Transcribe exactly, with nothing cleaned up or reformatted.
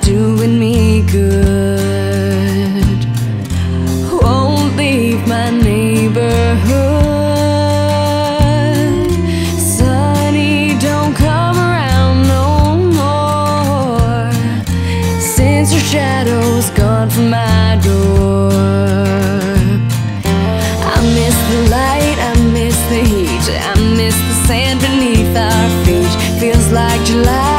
doing me good. Won't leave my neighborhood. Sunny, don't come around no more, since your shadow's gone from my door. I miss the light, I miss the heat, I miss the sand beneath our feet. Feels like July